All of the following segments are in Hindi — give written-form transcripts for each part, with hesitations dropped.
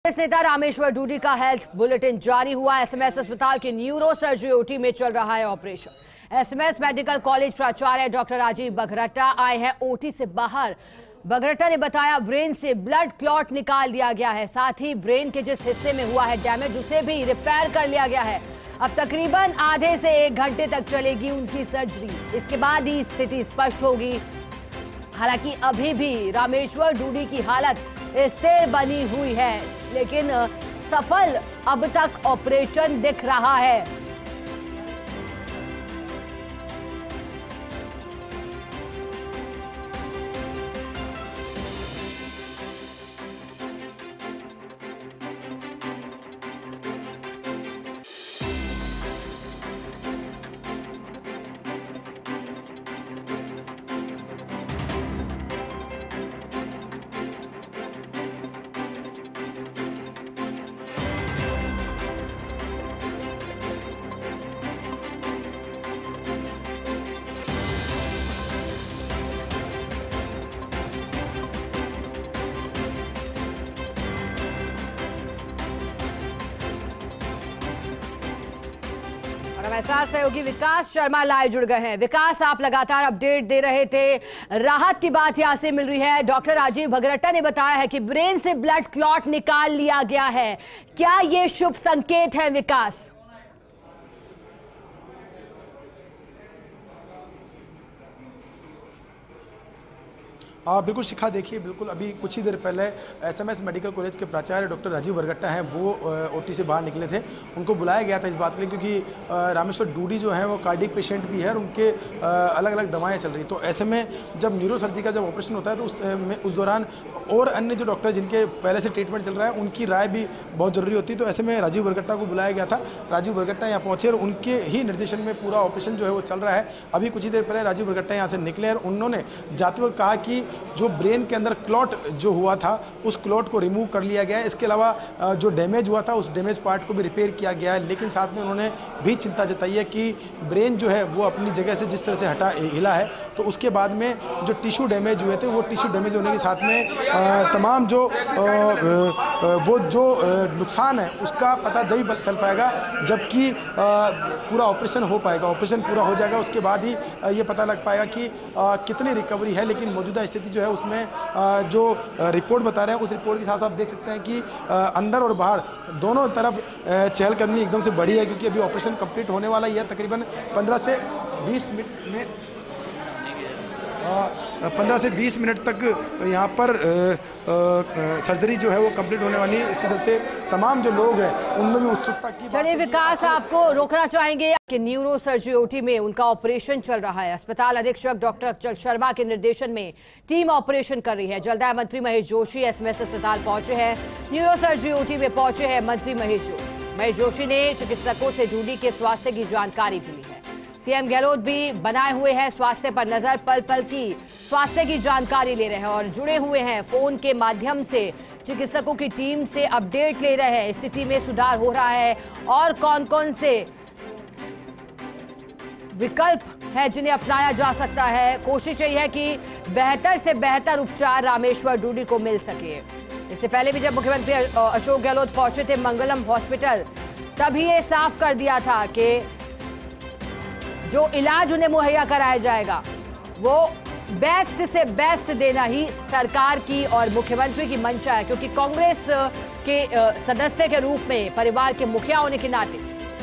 नेता रामेश्वर डूडी का हेल्थ बुलेटिन जारी हुआ। एसएमएस अस्पताल के न्यूरो सर्जरी ओटी में चल रहा है ऑपरेशन। एसएमएस मेडिकल कॉलेज प्राचार्य डॉक्टर राजीव बघरट्टा आए हैं ओटी से बाहर। बघरट्टा ने बताया ब्रेन से ब्लड क्लॉट निकाल दिया गया है, साथ ही ब्रेन के जिस हिस्से में हुआ है डैमेज उसे भी रिपेयर कर लिया गया है। अब तकरीबन आधे से 1 घंटे तक चलेगी उनकी सर्जरी, इसके बाद ही स्थिति स्पष्ट होगी। हालांकि अभी भी रामेश्वर डूडी की हालत स्थिर बनी हुई है, लेकिन सफल अब तक ऑपरेशन दिख रहा है। एसआर सहयोगी विकास शर्मा लाइव जुड़ गए हैं। विकास, आप लगातार अपडेट दे रहे थे, राहत की बात यहां से मिल रही है। डॉक्टर राजीव बघरट्टा ने बताया है कि ब्रेन से ब्लड क्लॉट निकाल लिया गया है, क्या ये शुभ संकेत है विकास? बिल्कुल शिखा, देखिए बिल्कुल अभी कुछ ही देर पहले एसएमएस मेडिकल कॉलेज के प्राचार्य डॉक्टर राजीव बघरट्टा हैं, वो ओटी से बाहर निकले थे। उनको बुलाया गया था इस बात के लिए क्योंकि रामेश्वर डूडी जो है वो कार्डियक पेशेंट भी है और उनके अलग अलग दवाएं चल रही। तो ऐसे में जब न्यूरो सर्जरी का जब ऑपरेशन होता है तो उस दौरान और अन्य जो डॉक्टर जिनके पहले से ट्रीटमेंट चल रहा है उनकी राय भी बहुत ज़रूरी होती है। तो ऐसे में राजीव बघरट्टा को बुलाया गया था। राजीव बघरट्टा यहाँ पहुँचे और उनके ही निर्देशन में पूरा ऑपरेशन जो है वो चल रहा है। अभी कुछ ही देर पहले राजीव बघरट्टा यहाँ से निकले और उन्होंने जाते हुए कहा कि जो ब्रेन के अंदर क्लॉट जो हुआ था उस क्लॉट को रिमूव कर लिया गया है। इसके अलावा जो डैमेज हुआ था उस डैमेज पार्ट को भी रिपेयर किया गया है। लेकिन साथ में उन्होंने भी चिंता जताई है कि ब्रेन जो है वो अपनी जगह से जिस तरह से हिला है तो उसके बाद में जो टिश्यू डैमेज हुए थे वो टिश्यू डैमेज होने के साथ में तमाम जो नुकसान है उसका पता जब चल पाएगा जबकि पूरा ऑपरेशन हो पाएगा। ऑपरेशन पूरा हो जाएगा उसके बाद ही ये पता लग पाएगा कि कितनी रिकवरी है। लेकिन मौजूदा स्थिति जो है उसमें जो रिपोर्ट बता रहे हैं उस रिपोर्ट के साथ आप देख सकते हैं कि अंदर और बाहर दोनों तरफ चहलकदमी एकदम से बढ़ी है क्योंकि अभी ऑपरेशन कंप्लीट होने वाला ही है। तकरीबन 15 से 20 मिनट तक यहाँ पर सर्जरी जो है वो कंप्लीट होने वाली है। इसके चलते तमाम जो लोग हैं उनमें भी उत्सुकता की। चलिए विकास, आपको रोकना चाहेंगे कि न्यूरो सर्जरी ओटी में उनका ऑपरेशन चल रहा है। अस्पताल अधीक्षक डॉक्टर अचल शर्मा के निर्देशन में टीम ऑपरेशन कर रही है। जलदाय मंत्री महेश जोशी एसएमएस अस्पताल पहुंचे हैं। न्यूरो सर्जरी ओटी में पहुंचे हैं मंत्री महेश जोशी ने चिकित्सकों से डूडी के स्वास्थ्य की जानकारी भी ली है। सीएम गहलोत भी बनाए हुए हैं स्वास्थ्य पर नजर, पल पल की स्वास्थ्य की जानकारी ले रहे हैं और जुड़े हुए हैं फोन के माध्यम से चिकित्सकों की टीम से अपडेट ले रहे हैं। स्थिति में सुधार हो रहा है और कौन कौन से विकल्प है जिन्हें अपनाया जा सकता है। कोशिश यही है कि बेहतर से बेहतर उपचार रामेश्वर डूडी को मिल सके। इससे पहले भी जब मुख्यमंत्री अशोक गहलोत पहुंचे थे मंगलम हॉस्पिटल, तभी ये साफ कर दिया था कि जो इलाज उन्हें मुहैया कराया जाएगा वो बेस्ट से बेस्ट देना ही सरकार की और मुख्यमंत्री की मंशा है, क्योंकि कांग्रेस के सदस्य के रूप में परिवार के मुखिया होने के नाते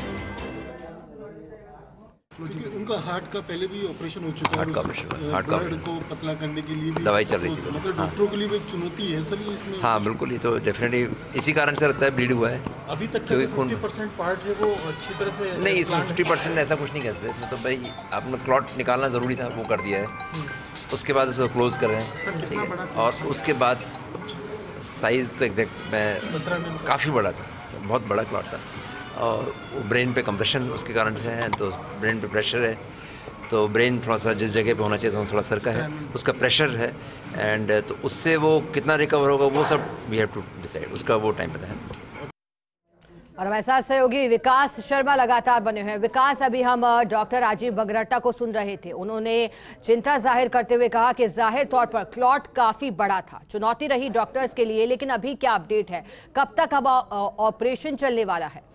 उनका हार्ट का पहले भी ऑपरेशन हो चुका है। हार्ट को पतला करने के लिए भी दवाई चल रही थी। मतलब डॉक्टरों के लिए भी एक चुनौती है सर इसमें। हाँ बिल्कुल, ये तो डेफिनेटली इसी कारण से लगता है ब्लीड हुआ है। अभी तक जो 50% पार्ट है वो अच्छी तरह से नहीं, इसमें 50% ऐसा कुछ नहीं कह सकते। इसमें तो भाई आपने क्लॉट निकालना ज़रूरी था, वो कर दिया है। उसके बाद इसको क्लोज कर रहे हैं, ठीक है। और उसके बाद साइज़ तो एग्जैक्ट मैं काफ़ी बड़ा था, बहुत बड़ा क्लॉट था और ब्रेन पे कंप्रेशन उसके कारण से है, तो ब्रेन पे प्रेशर है, तो ब्रेन थोड़ा सा जिस जगह पे होना चाहिए थोड़ा सरका है, उसका प्रेशर है एंड तो उससे वो कितना रिकवर होगा वो सब वी हैव टू डिसाइड, उसका वो टाइम पता है। और हमारे साथ सहयोगी विकास शर्मा लगातार बने हुए हैं। विकास, अभी हम डॉक्टर राजीव बगरट्टा को सुन रहे थे। उन्होंने चिंता जाहिर करते हुए कहा कि जाहिर तौर पर क्लॉट काफी बड़ा था, चुनौती रही डॉक्टर्स के लिए, लेकिन अभी क्या अपडेट है, कब तक अब ऑपरेशन चलने वाला है?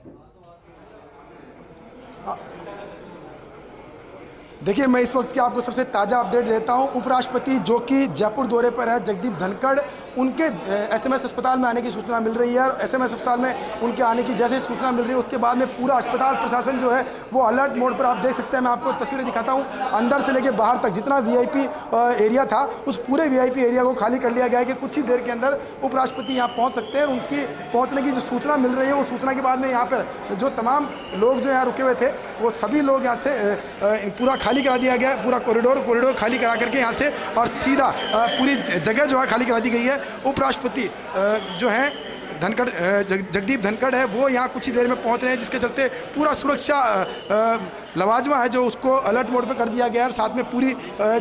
देखिए, मैं इस वक्त की आपको सबसे ताज़ा अपडेट देता हूं। उपराष्ट्रपति जो कि जयपुर दौरे पर है, जगदीप धनखड़, उनके एसएमएस अस्पताल में आने की सूचना मिल रही है। और एसएमएस अस्पताल में उनके आने की जैसे सूचना मिल रही है, उसके बाद में पूरा अस्पताल प्रशासन जो है वो अलर्ट मोड पर, आप देख सकते हैं। मैं आपको तस्वीरें दिखाता हूं, अंदर से लेकर बाहर तक जितना वीआईपी एरिया था, उस पूरे वीआईपी एरिया को खाली कर लिया गया है कि कुछ ही देर के अंदर उपराष्ट्रपति यहाँ पहुँच सकते हैं। उनकी पहुँचने की जो सूचना मिल रही है, उस सूचना के बाद में यहाँ पर जो तमाम लोग जो यहाँ रुके हुए थे, वो सभी लोग यहाँ से पूरा खाली करा दिया गया है। पूरा कॉरिडोर खाली करा करके यहाँ से और सीधा पूरी जगह जो है खाली करा दी गई है। उपराष्ट्रपति जो हैं धनखड़, जगदीप धनखड़ है, वो यहाँ कुछ ही देर में पहुँच रहे हैं, जिसके चलते पूरा सुरक्षा लवाजमा है जो उसको अलर्ट मोड पर कर दिया गया है। साथ में पूरी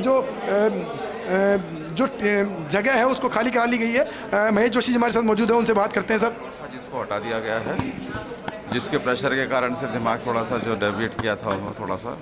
जो जगह है उसको खाली करा ली गई है। महेश जोशी हमारे साथ मौजूद है, उनसे बात करते हैं। सर, जिसको हटा दिया गया है, जिसके प्रेशर के कारण से दिमाग थोड़ा सा जो डेविएट किया था उन्होंने थोड़ा सा,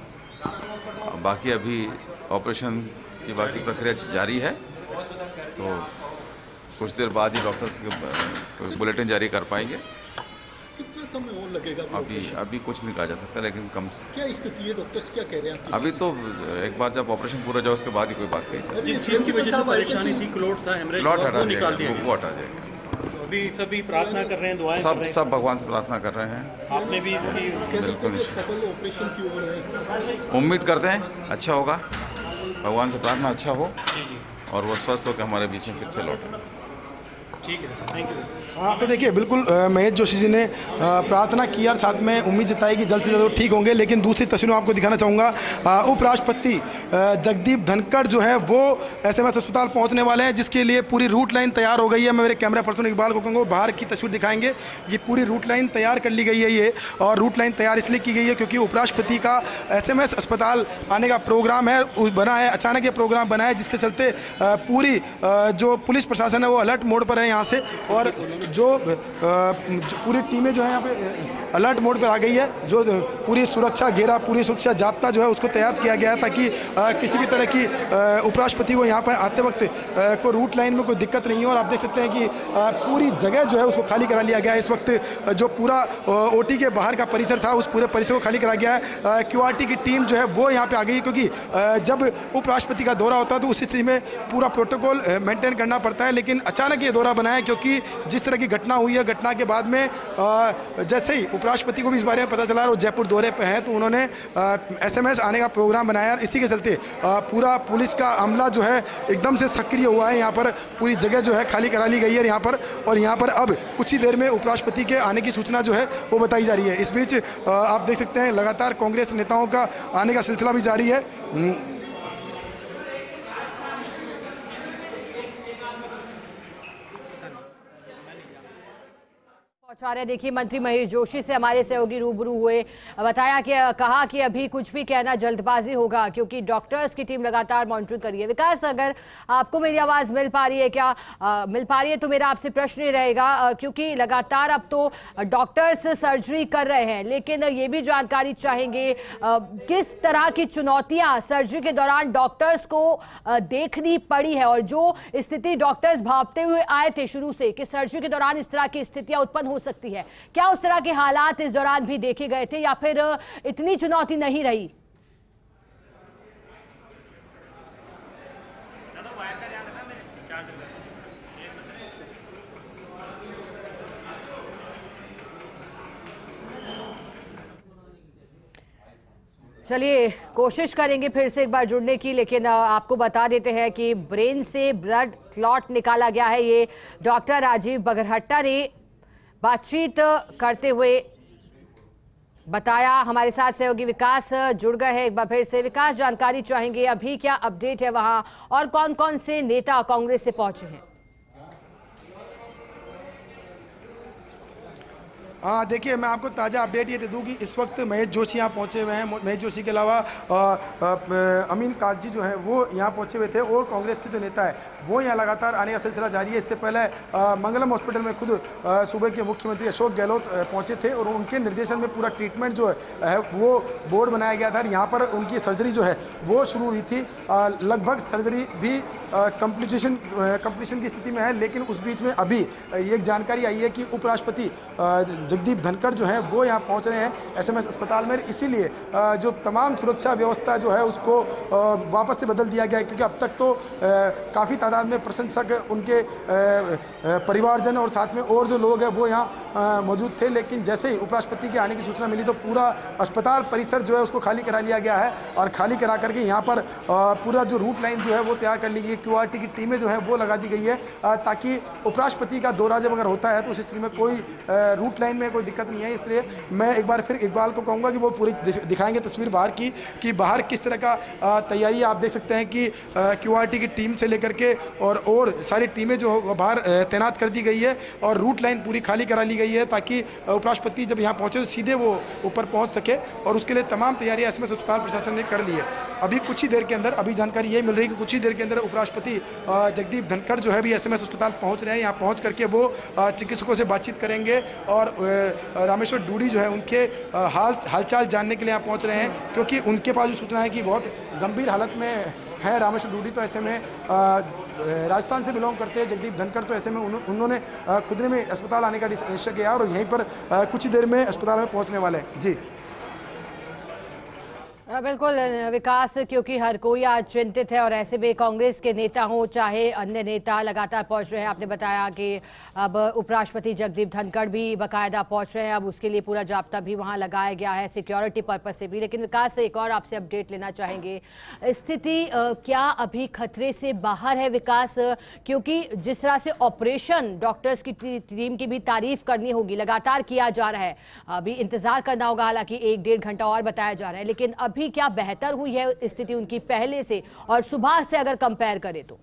बाकी अभी ऑपरेशन की बाकी प्रक्रिया जारी है, तो कुछ देर बाद ही डॉक्टर्स के बुलेटिन जारी कर पाएंगे। कितना समय और लगेगा? अभी कुछ नहीं कहा जा सकता, लेकिन कम क्या स्थिति है, डॉक्टर्स क्या कह रहे हैं? अभी तो एक बार जब ऑपरेशन पूरा जाए उसके बाद ही कोई बात कही। जिस चीज़ की वजह से परेशानी थी, क्लॉट था, हेमरेज, क्लॉट हटा निकाल दिया, दिया, वो हटा जाएगा। अभी सभी प्रार्थना कर रहे हैं, दुआएं कर रहे हैं। सब भगवान से प्रार्थना कर रहे हैं। आपने भी इसकी बिल्कुल सफल ऑपरेशन की ओर है, उम्मीद करते हैं अच्छा होगा, भगवान से प्रार्थना अच्छा हो और वो स्वस्थ होकर हमारे बीच में फिर से लौटे। ठीक है, थैंक यू। हाँ, तो देखिए, बिल्कुल महेश जोशी जी ने प्रार्थना की और साथ में उम्मीद जताई कि जल्द से जल्द वो ठीक होंगे। लेकिन दूसरी तस्वीर में आपको दिखाना चाहूँगा, उपराष्ट्रपति जगदीप धनखड़ जो है वो एसएमएस अस्पताल पहुँचने वाले हैं, जिसके लिए पूरी रूट लाइन तैयार हो गई है। मैं मेरे कैमरा पर्सन इकबाल को कहूँगा बाहर की तस्वीर दिखाएंगे। ये पूरी रूट लाइन तैयार कर ली गई है ये, और रूट लाइन तैयार इसलिए की गई है क्योंकि उपराष्ट्रपति का एसएमएस अस्पताल आने का प्रोग्राम है, बना है, अचानक ये प्रोग्राम बना है, जिसके चलते पूरी जो पुलिस प्रशासन है वो अलर्ट मोड पर है यहाँ से। और जो पूरी टीमें जो है यहाँ पे अलर्ट मोड पर आ गई है। जो पूरी सुरक्षा घेरा, पूरी सुरक्षा जाब्ता जो है उसको तैयार किया गया है, ताकि किसी भी तरह की उपराष्ट्रपति को यहाँ पर आते वक्त को रूट लाइन में कोई दिक्कत नहीं हो। और आप देख सकते हैं कि पूरी जगह जो है उसको खाली करा लिया गया है। इस वक्त जो पूरा ओटी के बाहर का परिसर था, उस पूरे परिसर को खाली करा गया है। क्यूआरटी की टीम जो है वो यहाँ पे आ गई, क्योंकि जब उपराष्ट्रपति का दौरा होता है तो उस स्थिति में पूरा प्रोटोकॉल मेंटेन करना पड़ता है। लेकिन अचानक ये दौरा बना है, क्योंकि जिस तरह की घटना हुई है, घटना के बाद में जैसे ही उपराष्ट्रपति को भी इस बारे में पता चला और जयपुर दौरे पे हैं, तो उन्होंने एसएमएस आने का प्रोग्राम बनाया। इसी के चलते पूरा पुलिस का अमला जो है एकदम से सक्रिय हुआ है। यहाँ पर पूरी जगह जो है खाली करा ली गई है यहाँ पर, और यहाँ पर अब कुछ ही देर में उपराष्ट्रपति के आने की सूचना जो है वो बताई जा रही है। इस बीच आप देख सकते हैं लगातार कांग्रेस नेताओं का आने का सिलसिला भी जारी है। देखिए, मंत्री महेश जोशी से हमारे सहयोगी रूबरू हुए, बताया कि कहा कि अभी कुछ भी कहना जल्दबाजी होगा, क्योंकि डॉक्टर्स की टीम लगातार मॉनिटरिंग कर रही है। विकास, अगर आपको मेरी आवाज़ मिल पा रही है क्या? मिल पा रही है तो मेरा आपसे प्रश्न ये रहेगा, क्योंकि लगातार अब तो डॉक्टर्स सर्जरी कर रहे हैं, लेकिन ये भी जानकारी चाहेंगे किस तरह की चुनौतियाँ सर्जरी के दौरान डॉक्टर्स को देखनी पड़ी है, और जो स्थिति डॉक्टर्स भांपते हुए आए थे शुरू से कि सर्जरी के दौरान इस तरह की स्थितियाँ उत्पन्न हो सकती है, क्या उस तरह के हालात इस दौरान भी देखे गए थे, या फिर इतनी चुनौती नहीं रही? चलिए, कोशिश करेंगे फिर से एक बार जुड़ने की, लेकिन आपको बता देते हैं कि ब्रेन से ब्लड क्लॉट निकाला गया है। ये डॉक्टर राजीव बगरट्टा ने बातचीत करते हुए बताया। हमारे साथ सहयोगी विकास जुड़ गए हैं एक बार फिर से। विकास, जानकारी चाहेंगे अभी क्या अपडेट है वहां, और कौन कौन से नेता कांग्रेस से पहुंचे हैं? हाँ देखिए, मैं आपको ताज़ा अपडेट ये दे दूँ कि इस वक्त महेश जोशी यहाँ पहुँचे हुए हैं। महेश जोशी के अलावा अमीन कागजी जो हैं वो यहाँ पहुँचे हुए थे, और कांग्रेस के जो नेता है वो यहाँ लगातार आने का सिलसिला जारी है। इससे पहले मंगलम हॉस्पिटल में खुद सूबे के मुख्यमंत्री अशोक गहलोत पहुँचे थे, और उनके निर्देशन में पूरा ट्रीटमेंट जो है वो बोर्ड बनाया गया था। यहाँ पर उनकी सर्जरी जो है वो शुरू हुई थी। लगभग सर्जरी भी कंप्लीशन की स्थिति में है, लेकिन उस बीच में अभी एक जानकारी आई है कि उपराष्ट्रपति जगदीप धनखड़ जो है वो यहाँ पहुँच रहे हैं एसएमएस अस्पताल में। इसीलिए जो तमाम सुरक्षा व्यवस्था जो है उसको वापस से बदल दिया गया है, क्योंकि अब तक तो काफ़ी तादाद में प्रशंसक, उनके परिवारजन और साथ में और जो लोग हैं वो यहाँ मौजूद थे। लेकिन जैसे ही उपराष्ट्रपति के आने की सूचना मिली तो पूरा अस्पताल परिसर जो है उसको खाली करा लिया गया है, और खाली करा करके यहाँ पर पूरा जो रूट लाइन जो है वो तैयार कर ली गई है। QRT की टीमें जो है वो लगा दी गई है, ताकि उपराष्ट्रपति का दौरा जब अगर होता है तो उस स्थिति में कोई रूट लाइन में कोई दिक्कत नहीं है। इसलिए मैं एक बार फिर इकबाल को कहूँगा कि वो पूरी दिखाएंगे तस्वीर बाहर की, कि बाहर किस तरह का तैयारी आप देख सकते हैं कि QRT की टीम से लेकर के और सारी टीमें जो बाहर तैनात कर दी गई है, और रूट लाइन पूरी खाली करा ली गई है, ताकि उपराष्ट्रपति जब यहाँ पहुँचे तो सीधे वो ऊपर पहुँच सके, और उसके लिए तमाम तैयारियाँ एसएमएस अस्पताल प्रशासन ने कर ली है। अभी कुछ ही देर के अंदर अभी जानकारी यही मिल रही है कि कुछ ही देर के अंदर उपराष्ट्रपति जगदीप धनखड़ जो है भी एसएमएस अस्पताल पहुँच रहे हैं। यहाँ पहुँच करके वो चिकित्सकों से बातचीत करेंगे, और रामेश्वर डूडी जो है उनके हालचाल जानने के लिए यहाँ पहुँच रहे हैं, क्योंकि उनके पास भी सूचना है कि बहुत गंभीर हालत में है रामेश्वर डूडी। तो ऐसे में राजस्थान से बिलोंग करते हैं जगदीप धनखड़, तो ऐसे में उन्होंने खुद में अस्पताल आने का निश्चय किया, और यहीं पर कुछ ही देर में अस्पताल में पहुंचने वाले हैं। जी बिल्कुल विकास, क्योंकि हर कोई आज चिंतित है, और ऐसे में कांग्रेस के नेता हों चाहे अन्य नेता लगातार पहुंच रहे हैं। आपने बताया कि अब उपराष्ट्रपति जगदीप धनखड़ भी बाकायदा पहुंच रहे हैं, अब उसके लिए पूरा जाब्ता भी वहां लगाया गया है सिक्योरिटी पर्पज से भी। लेकिन विकास से एक और आपसे अपडेट लेना चाहेंगे, स्थिति क्या अभी खतरे से बाहर है विकास? क्योंकि जिस तरह से ऑपरेशन डॉक्टर्स की टीम की भी तारीफ करनी होगी, लगातार किया जा रहा है, अभी इंतजार करना होगा, हालांकि 1-1.5 घंटा और बताया जा रहा है, लेकिन अभी क्या बेहतर हुई है स्थिति उनकी पहले से, और सुबह से अगर कंपेयर करें तो?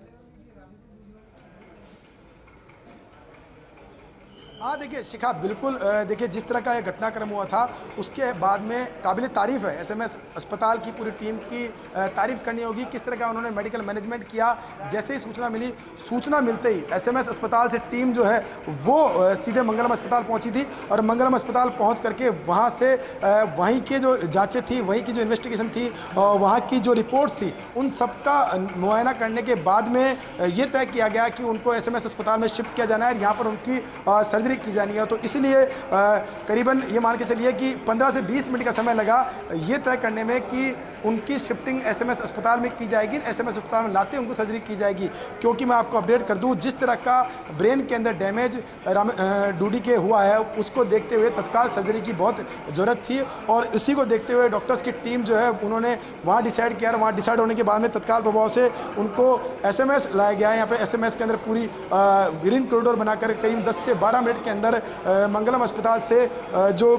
हाँ देखिए शिखा, बिल्कुल देखिए जिस तरह का यह घटनाक्रम हुआ था उसके बाद में काबिल तारीफ है। एसएमएस अस्पताल की पूरी टीम की तारीफ करनी होगी, किस तरह का उन्होंने मेडिकल मैनेजमेंट किया। जैसे ही सूचना मिलते ही एसएमएस अस्पताल से टीम जो है वो सीधे मंगलम अस्पताल पहुंची थी, और मंगलम अस्पताल पहुंच करके वहां से वहीं के जो जांचें थी, वहीं की जो इन्वेस्टिगेशन थी, वहाँ की जो रिपोर्ट थी, उन सबका मुआयना करने के बाद में ये तय किया गया कि उनको एसएमएस अस्पताल में शिफ्ट किया जाना है, यहाँ पर उनकी सर्जरी की जानी है। तो इसलिए करीबन ये मान के चलिए कि 15 से 20 मिनट का समय लगा ये तय करने में कि उनकी शिफ्टिंग एसएमएस अस्पताल में की जाएगी, एसएमएस अस्पताल में लाते उनको सर्जरी की जाएगी। क्योंकि मैं आपको अपडेट कर दूं, जिस तरह का ब्रेन के अंदर डैमेज डूडी के हुआ है, उसको देखते हुए तत्काल सर्जरी की बहुत ज़रूरत थी, और उसी को देखते हुए डॉक्टर्स की टीम जो है उन्होंने वहाँ डिसाइड किया, और वहाँ डिसाइड होने के बाद में तत्काल प्रभाव से उनको एसएमएस लाया गया है। यहाँ पे एसएमएस के अंदर पूरी ग्रीन कॉरिडोर बनाकर करीब 10 से 12 मिनट के अंदर मंगलम अस्पताल से जो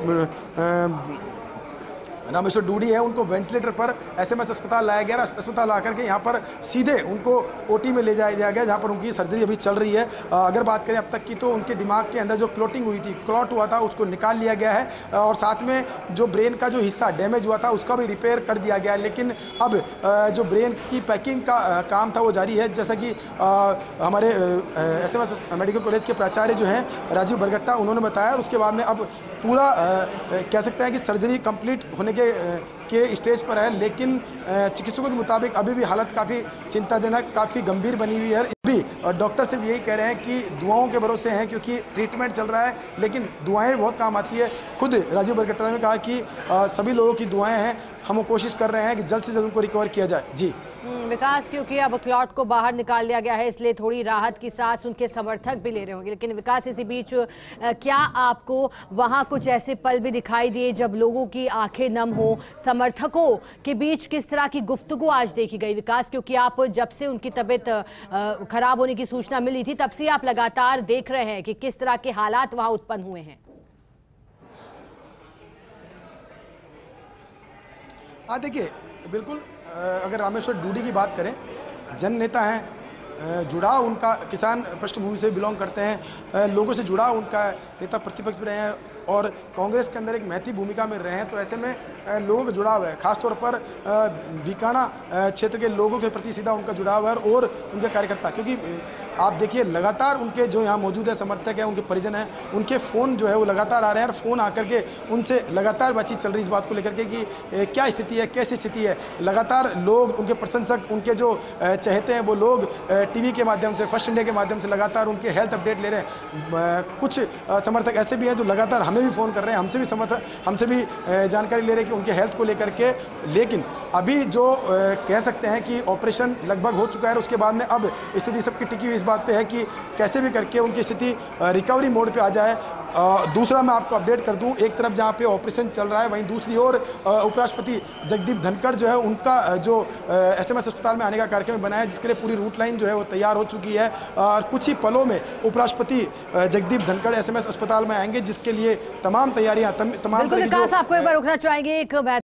रामेश्वर डूडी है उनको वेंटिलेटर पर एसएमएस अस्पताल लाया गया। अस्पताल आकर के यहाँ पर सीधे उनको ओटी में ले जाया गया, जहाँ पर उनकी सर्जरी अभी चल रही है। अगर बात करें अब तक की, तो उनके दिमाग के अंदर जो क्लॉटिंग हुई थी, क्लॉट हुआ था, उसको निकाल लिया गया है, और साथ में जो ब्रेन का जो हिस्सा डैमेज हुआ था उसका भी रिपेयर कर दिया गया है। लेकिन अब जो ब्रेन की पैकिंग का काम था वो जारी है। जैसा कि हमारे एसएमएस मेडिकल कॉलेज के प्राचार्य जो हैं राजीव बरगट्टा, उन्होंने बताया, उसके बाद में अब पूरा कह सकते हैं कि सर्जरी कंप्लीट होने के स्टेज पर है। लेकिन चिकित्सकों के मुताबिक अभी भी हालत काफ़ी चिंताजनक, काफ़ी गंभीर बनी हुई है। अभी डॉक्टर से भी यही कह रहे हैं कि दुआओं के भरोसे हैं, क्योंकि ट्रीटमेंट चल रहा है, लेकिन दुआएं बहुत काम आती है। खुद राजीव बरगट्टा ने कहा कि सभी लोगों की दुआएं हैं, हम कोशिश कर रहे हैं कि जल्द से जल्द उनको रिकवर किया जाए। जी विकास, क्योंकि अब क्लॉट को बाहर निकाल लिया गया है, इसलिए थोड़ी राहत की सांस उनके समर्थक भी ले रहे होंगे। लेकिन विकास, इसी बीच क्या आपको वहां कुछ ऐसे पल भी दिखाई दिए जब लोगों की आंखें नम हो, समर्थकों के बीच किस तरह की गुफ्तगू आज देखी गई विकास? क्योंकि आप जब से उनकी तबीयत खराब होने की सूचना मिली थी तब से आप लगातार देख रहे हैं कि किस तरह के हालात वहां उत्पन्न हुए हैं। हाँ देखिए, बिल्कुल अगर रामेश्वर डूडी की बात करें, जन नेता हैं, जुड़ाव उनका किसान पृष्ठभूमि से बिलोंग करते हैं, लोगों से जुड़ाव उनका नेता प्रतिपक्ष भी रहे हैं और कांग्रेस के अंदर एक महती भूमिका में रहे हैं। तो ऐसे में लोगों का जुड़ाव है, खासतौर पर बीकाना क्षेत्र के लोगों के प्रति सीधा उनका जुड़ाव है और उनके कार्यकर्ता, क्योंकि आप देखिए लगातार उनके जो यहाँ मौजूद है समर्थक हैं, उनके परिजन हैं, उनके फ़ोन जो है वो लगातार आ रहे हैं और फ़ोन आकर के उनसे लगातार बातचीत चल रही है इस बात को लेकर के कि क्या स्थिति है, कैसी स्थिति है। लगातार लोग, उनके प्रशंसक, उनके जो चाहते हैं वो लोग टीवी के माध्यम से, फर्स्ट इंडिया के माध्यम से लगातार उनके हेल्थ अपडेट ले रहे हैं। कुछ समर्थक ऐसे भी हैं जो लगातार हमें भी फ़ोन कर रहे हैं, हमसे भी जानकारी ले रहे हैं कि उनके हेल्थ को लेकर के। लेकिन अभी जो कह सकते हैं कि ऑपरेशन लगभग हो चुका है, उसके बाद में अब स्थिति सबकी टिकी हुई इस बात पे है कि कैसे भी करके उनकी स्थिति रिकवरी मोड पे आ जाए। दूसरा मैं आपको अपडेट कर दूं, एक तरफ जहां पे ऑपरेशन चल रहा है वहीं दूसरी ओर उपराष्ट्रपति जगदीप धनखड़ जो है उनका जो एसएमएस अस्पताल में आने का कार्यक्रम बनाया है, जिसके लिए पूरी रूट लाइन जो है वो तैयार हो चुकी है और कुछ ही पलों में उपराष्ट्रपति जगदीप धनखड़ एसएमएस अस्पताल में आएंगे, जिसके लिए तमाम तैयारियां, तमाम आपको एक बार रुकना चाहेंगे। एक